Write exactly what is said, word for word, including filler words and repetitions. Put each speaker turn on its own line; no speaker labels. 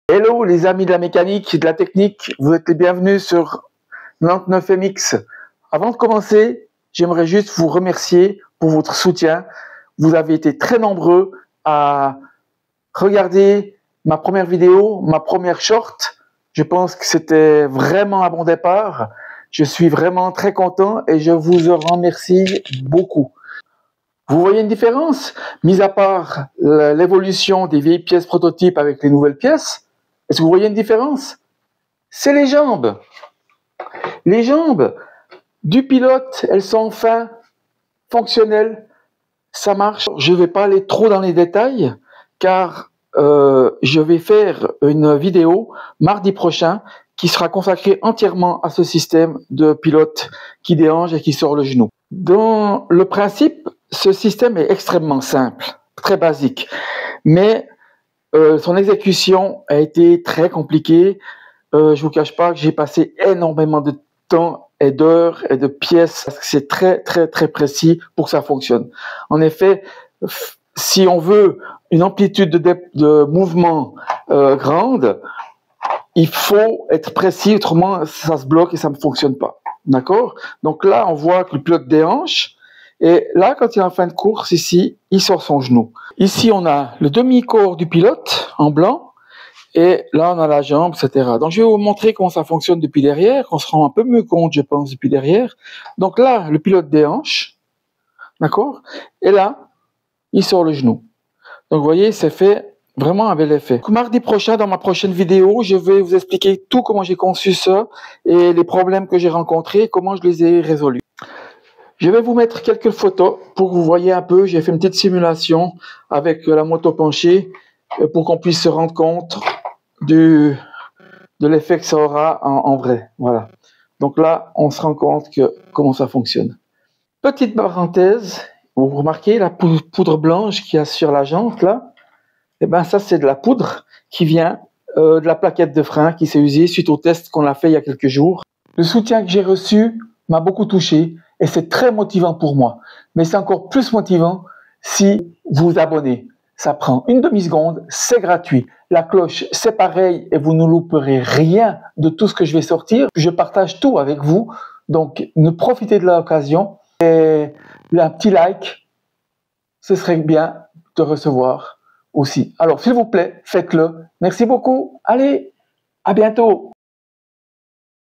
Hello les amis de la mécanique et de la technique, vous êtes les bienvenus sur quatre-vingt-dix-neuf M X. Avant de commencer, j'aimerais juste vous remercier pour votre soutien. Vous avez été très nombreux à regarder ma première vidéo, ma première short. Je pense que c'était vraiment un bon départ. Je suis vraiment très content et je vous en remercie beaucoup. Vous voyez une différence? Mis à part l'évolution des vieilles pièces prototypes avec les nouvelles pièces, est-ce que vous voyez une différence? C'est les jambes. Les jambes du pilote, elles sont enfin fonctionnelles. Ça marche. Je ne vais pas aller trop dans les détails car euh, je vais faire une vidéo mardi prochain qui sera consacrée entièrement à ce système de pilote qui déhanche et qui sort le genou. Dans le principe, ce système est extrêmement simple, très basique, mais euh, son exécution a été très compliquée. Euh, je vous cache pas que j'ai passé énormément de temps et d'heures et de pièces parce que c'est très très très précis pour que ça fonctionne. En effet, si on veut une amplitude de, de mouvement euh, grande, il faut être précis, autrement ça se bloque et ça ne fonctionne pas. D'accord? Donc là, on voit que le pilote déhanche. Et là, quand il est en fin de course, ici, il sort son genou. Ici, on a le demi-corps du pilote en blanc. Et là, on a la jambe, et cetera. Donc, je vais vous montrer comment ça fonctionne depuis derrière. On se rend un peu mieux compte, je pense, depuis derrière. Donc là, le pilote déhanche. D'accord? Et là, il sort le genou. Donc, vous voyez, c'est fait vraiment un bel effet. Mardi prochain, dans ma prochaine vidéo, je vais vous expliquer tout comment j'ai conçu ça et les problèmes que j'ai rencontrés, comment je les ai résolus. Je vais vous mettre quelques photos pour que vous voyez un peu. J'ai fait une petite simulation avec la moto penchée pour qu'on puisse se rendre compte du, de l'effet que ça aura en, en vrai. Voilà. Donc là, on se rend compte que comment ça fonctionne. Petite parenthèse, vous remarquez la poudre blanche qu'il y a sur la jante là? Eh ben ça, c'est de la poudre qui vient euh, de la plaquette de frein qui s'est usée suite au test qu'on a fait il y a quelques jours. Le soutien que j'ai reçu m'a beaucoup touché. Et c'est très motivant pour moi. Mais c'est encore plus motivant si vous vous abonnez. Ça prend une demi-seconde, c'est gratuit. La cloche, c'est pareil et vous ne louperez rien de tout ce que je vais sortir. Je partage tout avec vous. Donc, ne profitez de l'occasion. Et un petit like, ce serait bien de recevoir aussi. Alors, s'il vous plaît, faites-le. Merci beaucoup. Allez, à bientôt.